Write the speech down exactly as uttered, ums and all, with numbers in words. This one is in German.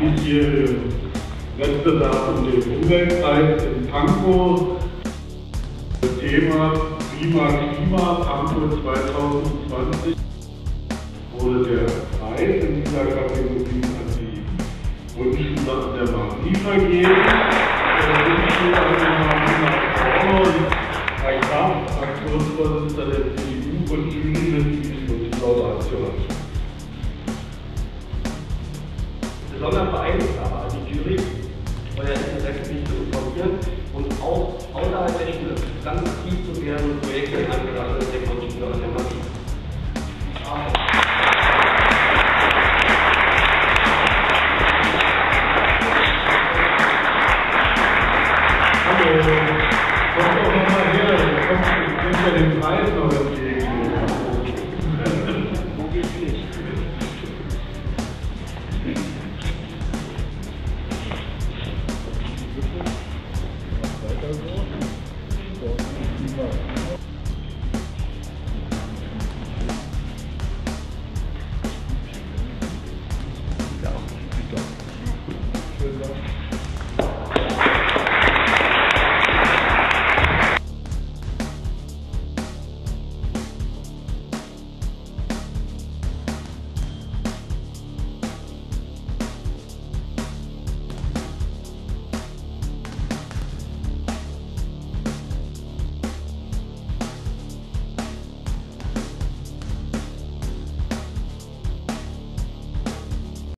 diesjährige Wettbewerb um den Umweltpreis in Pankow. Thema Klima, Klima, Pankow zwanzig zwanzig wurde der Preis in dieser Kategorie an die Grundschule an der Marie vergeben. Der Grundschule an der Marie nach vorne und Herr Kraft, Fraktionsvorsitzender der C D U und Jurymitglied und die Laudatio. Besonders beeindruckt aber die Jury, euer Interesse nicht zu informieren und auch außerhalb der Schule ganz aktiv zu werden und Projekte in Anbetracht der Grundschule an der Marie.